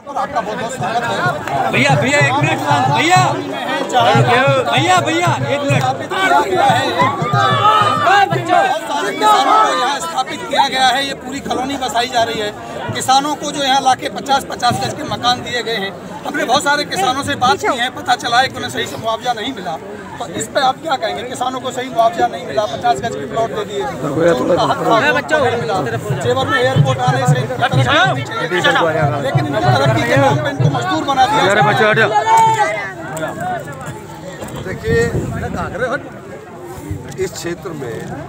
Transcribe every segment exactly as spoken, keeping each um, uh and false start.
और आपका बहुत बहुत स्वागत है। भैया भैया एक मिनट भैया भैया भैया एक मिनट। सारे किसानों को यहाँ स्थापित किया गया है, ये पूरी कॉलोनी बसाई जा रही है। किसानों को जो यहाँ लाके पचास पचास गज के मकान दिए गए हैं। हमने बहुत सारे किसानों से बात की है, पता चला है कि उन्हें सही से मुआवजा नहीं मिला। तो इस पे आप क्या कहेंगे? किसानों को सही मुआवजा नहीं मिला, पचास गज के प्लॉट दे दिए, उनका हक था मिला। जेवर में एयरपोर्ट आने से लेकिन इनकी तरक्की के नाम पे इनको मजदूर बना दिया। देखिए, इस क्षेत्र में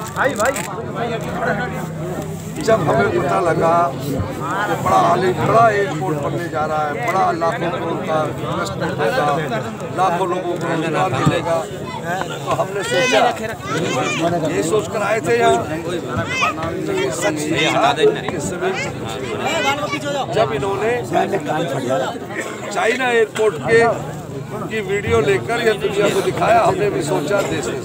जब हमें पता लगा कि बड़ा आली बड़ा एयरपोर्ट बनने जा रहा है, बड़ा लाखों करोड़ का इन्वेस्टमेंट होगा, लाखों लोगों को रोजगार मिलेगा, तो हमने सोचा, ये सोच कर आए थे यहाँ। सच ये था कि जब इन्होंने चाइना एयरपोर्ट के की वीडियो लेकर ये दुनिया को दिखाया, हमने भी सोचा देश में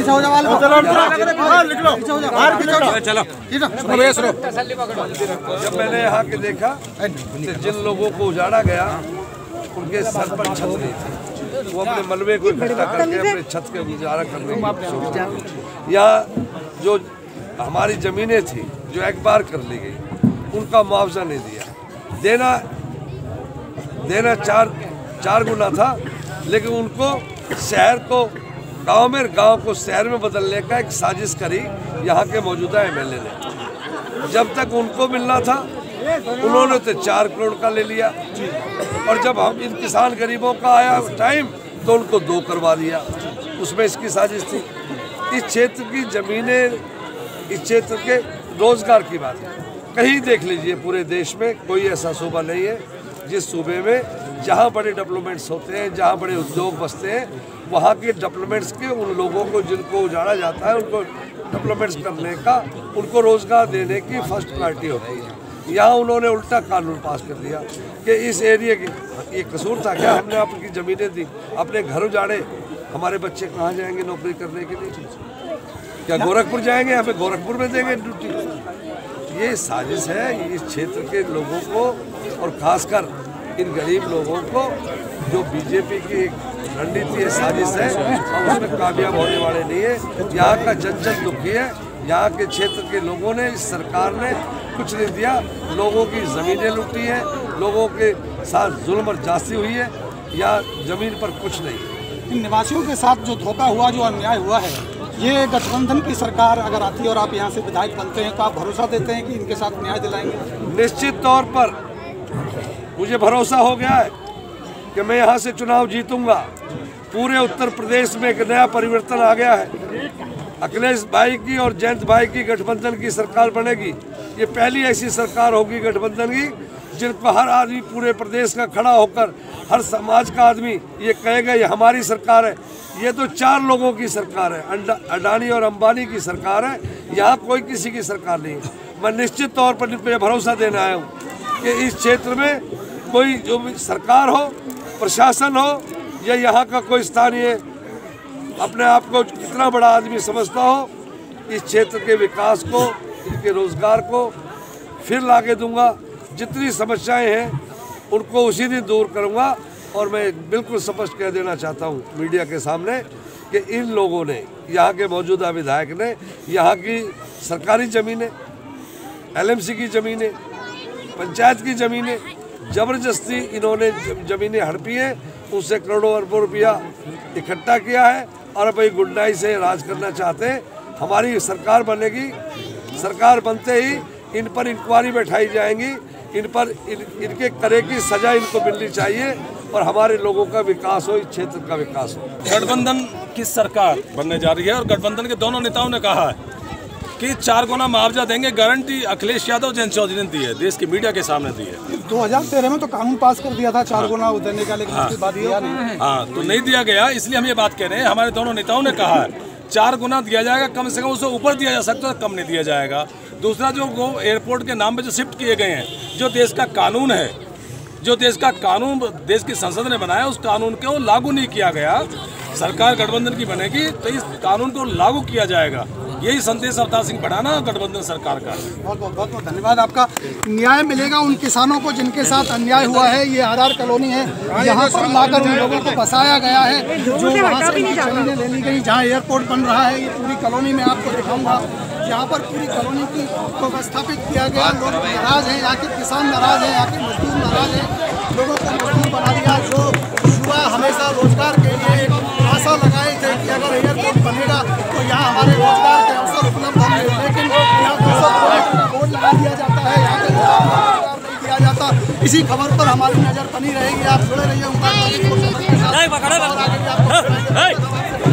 जब मैंने यहाँ के देखा तो जिन लोगों को उजाड़ा गया उनके सर पर छत नहीं थी, वो अपने मलबे को इकट्ठा करके अपने छत के गुजारा करने की, या जो हमारी जमीनें थी जो एक बार कर ली गई उनका मुआवजा नहीं दिया। देना देना चार चार गुना था, लेकिन उनको शहर को गांव में गांव को शहर में बदलने का एक साजिश करी यहाँ के मौजूदा एमएलए ने। जब तक उनको मिलना था उन्होंने तो चार करोड़ का ले लिया, और जब हम इन किसान गरीबों का आया टाइम तो उनको दो करवा दिया। उसमें इसकी साजिश थी। इस क्षेत्र की जमीनें, इस क्षेत्र के रोजगार की बात है, कहीं देख लीजिए पूरे देश में कोई ऐसा सूबा नहीं है जिस सूबे में जहाँ बड़े डेवलपमेंट्स होते हैं, जहाँ बड़े उद्योग बसते हैं, वहाँ के डेवलपमेंट्स के उन लोगों को जिनको उजाड़ा जाता है उनको डेवलपमेंट्स करने का, उनको रोज़गार देने की फर्स्ट प्रायोरिटी होती है। यहाँ उन्होंने उल्टा कानून पास कर दिया कि इस एरिया की, ये कसूर था क्या? हमने आपकी ज़मीनें दी, अपने घर उजाड़े, हमारे बच्चे कहाँ जाएंगे नौकरी करने के लिए? क्या गोरखपुर जाएंगे? यहाँ पे गोरखपुर में देंगे ड्यूटी। ये साजिश है इस क्षेत्र के लोगों को, और ख़ासकर इन गरीब लोगों को, जो बीजेपी की रणनीति है, साजिश है, और उसमें कामयाब होने वाले नहीं है। यहाँ का जन जन दुखी है। यहाँ के क्षेत्र के लोगों ने, इस सरकार ने कुछ नहीं दिया, लोगों की ज़मीनें लूटी है, लोगों के साथ जुल्म और जास्ती हुई है, या ज़मीन पर कुछ नहीं। इन निवासियों के साथ जो धोखा हुआ, जो अन्याय हुआ है, ये गठबंधन की सरकार अगर आती है और आप यहाँ से विधायक बनते हैं तो आप भरोसा देते हैं कि इनके साथ न्याय दिलाएंगे? निश्चित तौर पर मुझे भरोसा हो गया है कि मैं यहाँ से चुनाव जीतूंगा। पूरे उत्तर प्रदेश में एक नया परिवर्तन आ गया है। अखिलेश भाई की और जयंत भाई की गठबंधन की सरकार बनेगी। ये पहली ऐसी सरकार होगी गठबंधन की जिन पर हर आदमी पूरे प्रदेश का खड़ा होकर, हर समाज का आदमी ये कहेगा ये हमारी सरकार है। ये तो चार लोगों की सरकार है, अडानी और अंबानी की सरकार है, यहाँ कोई किसी की सरकार नहीं है। मैं निश्चित तौर पर इन पर भरोसा देने आया हूँ कि इस क्षेत्र में कोई जो भी सरकार हो, प्रशासन हो, या यहाँ का कोई स्थानीय अपने आप को कितना बड़ा आदमी समझता हो, इस क्षेत्र के विकास को, इनके रोजगार को फिर लाके दूंगा। जितनी समस्याएं हैं उनको उसी दिन दूर करूंगा। और मैं बिल्कुल स्पष्ट कह देना चाहता हूं मीडिया के सामने कि इन लोगों ने, यहाँ के मौजूदा विधायक ने, यहाँ की सरकारी ज़मीनें, एलएमसी की ज़मीनें, पंचायत की ज़मीनें, ज़बरदस्ती इन्होंने ज़मीनें हड़पी हैं, उससे करोड़ों अरबों रुपया इकट्ठा किया है, और अब ये गुंडाई से राज करना चाहते हैं। हमारी सरकार बनेगी, सरकार बनते ही इन पर इंक्वायरी बैठाई जाएंगी, इन पर इन, इनके करे की सजा इनको मिलनी चाहिए, और हमारे लोगों का विकास हो, इस क्षेत्र का विकास हो। गठबंधन की सरकार बनने जा रही है, और गठबंधन के दोनों नेताओं ने कहा है कि चार गुना मुआवजा देंगे। गारंटी अखिलेश यादव, जयंत चौधरी ने दी है, देश की मीडिया के सामने दी है। दो हजार तेरह में तो कानून पास कर दिया था चार गुना देने का, लेकिन उसके बाद दिया नहीं। हाँ, तो नहीं दिया गया, इसलिए हम ये बात कह रहे हैं। हमारे दोनों नेताओं ने कहा है चार गुना दिया जाएगा, कम से कम उससे ऊपर दिया जा सकता है, कम नहीं दिया जाएगा। दूसरा, जो वो एयरपोर्ट के नाम पे जो शिफ्ट किए गए हैं, जो देश का कानून है, जो देश का कानून देश की संसद ने बनाया, उस कानून को लागू नहीं किया गया। सरकार गठबंधन की बनेगी तो इस कानून को लागू किया जाएगा। यही संदेश अवतार सिंह बढ़ाना गठबंधन सरकार का। बहुत बहुत बहुत बहुत धन्यवाद आपका। न्याय मिलेगा उन किसानों को जिनके साथ अन्याय हुआ है। ये आर आर कॉलोनी है, यहाँ पर लाकर उन लोगों को बसाया गया है जो वहाँ से जमीनें ले ली गई, जहाँ एयरपोर्ट बन रहा है। ये पूरी कॉलोनी में आपको दिखाऊंगा, यहाँ पर पूरी कॉलोनी की को व्यवस्थापित किया गया। लोग नाराज हैं, यहाँ के किसान नाराज हैं, यहाँ के मजदूर नाराज हैं। लोगों को मजदूर बना दिया। जो युवा हमेशा रोजगार के लिए आशा लगाए थे कि अगर एयरपोर्ट बनेगा तो यहाँ हमारे रोजगार के अवसर उपलब्ध होंगे, लेकिन यहाँ दो सौ किलोमीटर का बोर्ड लगा दिया जाता है, यहाँ पे रोजगार नहीं दिया जाता। इसी खबर पर हमारी नज़र बनी रहेगी। आप जुड़े रहिए।